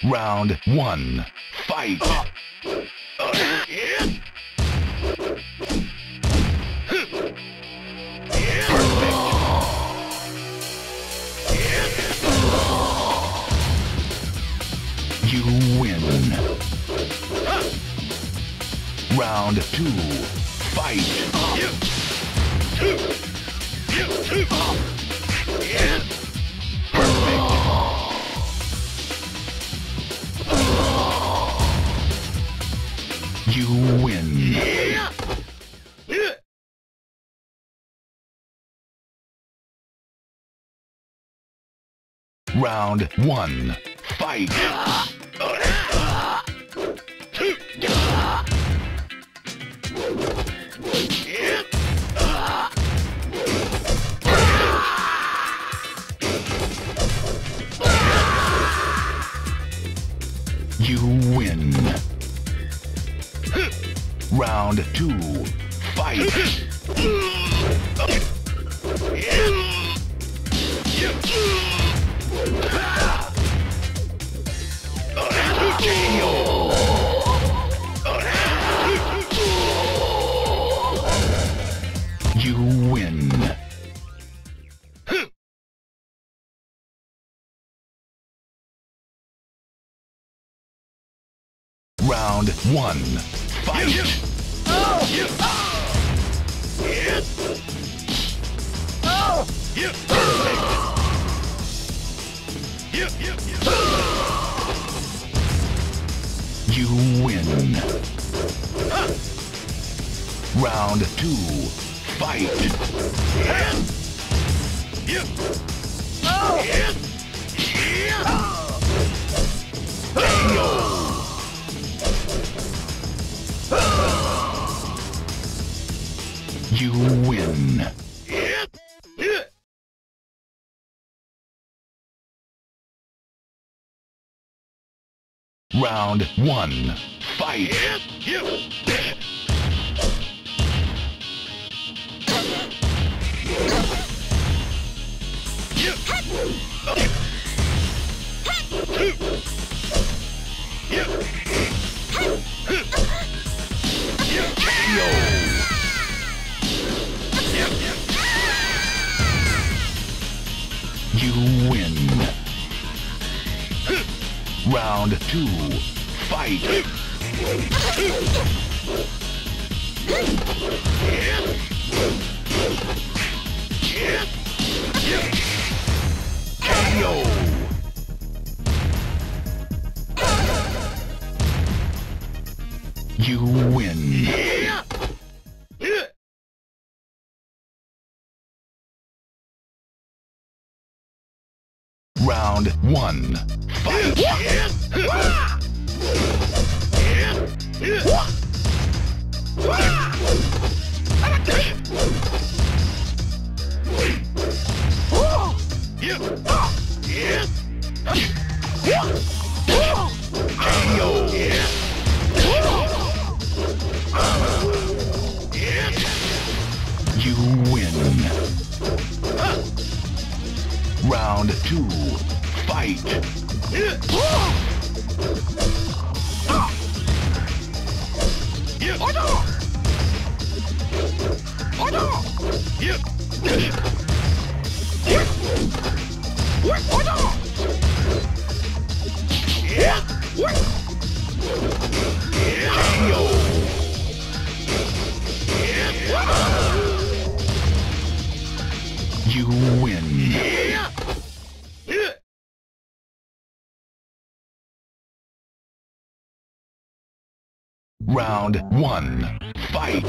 Round 1. Fight! You win. Round 2. Fight! You win. Round 1. Fight! You win. Round 2. Fight! You win. Round 1. Fight! You win. Round 2. Fight! You win. Round 1. Fight! You win. Round 2. Fight! KO! You win. Round 1. Fight! You win. Round 2. Fight! You win. Round 1. Fight!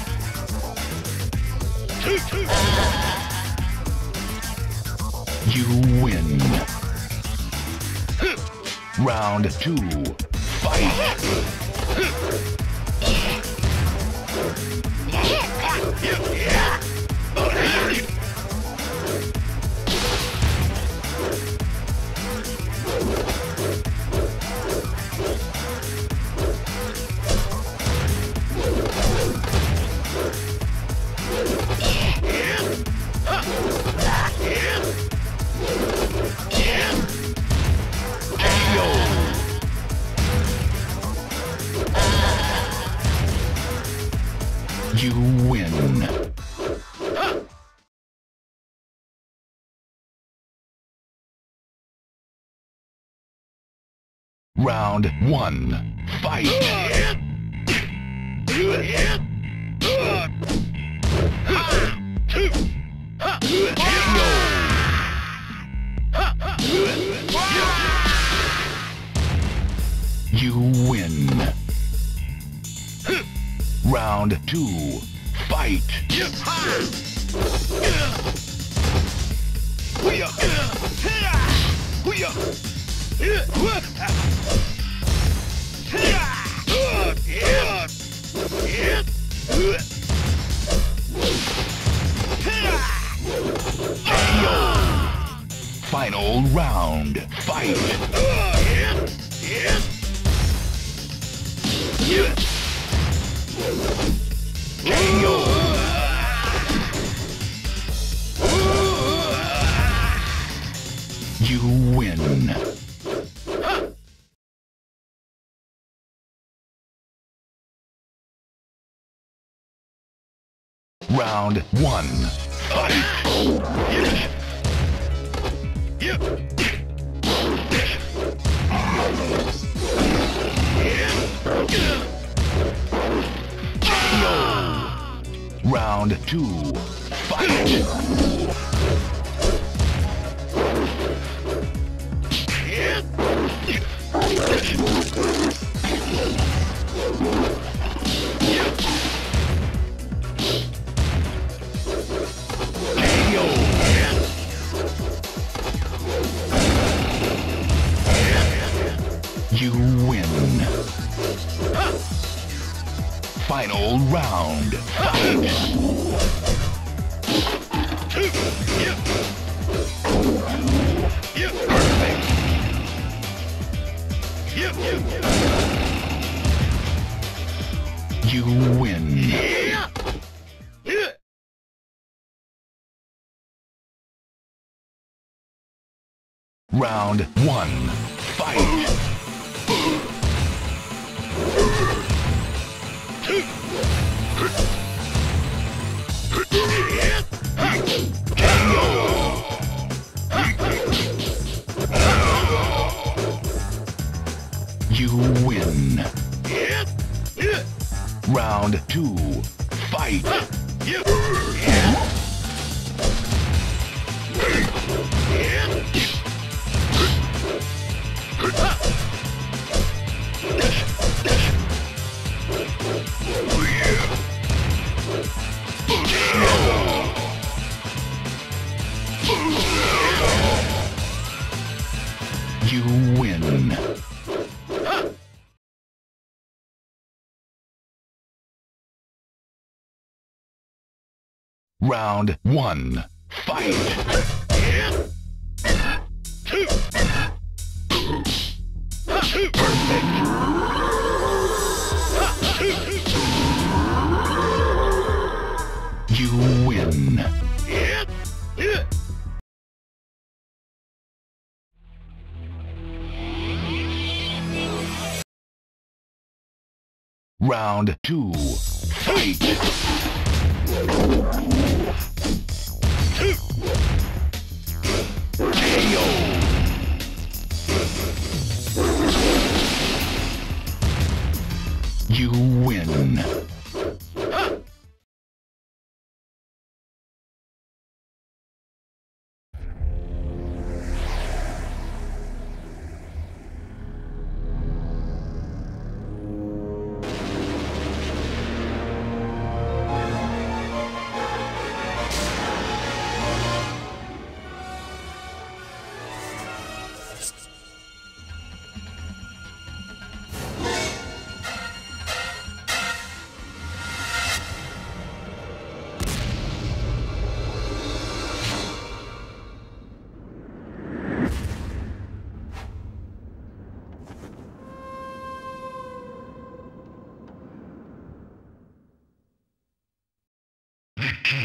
You Round 2. Fight! You win. Round 1. Fight! You win. Round 2. Fight! Final round. Fight! You win. Round 1. Fight! Round 2. Fight! You win. Final round. Fight! Perfect. You win. Round 1. Fight! You win. Round 2. Fight! You win. Round 1. Fight! Perfect. You win. Round 2. Fight! KO! You win.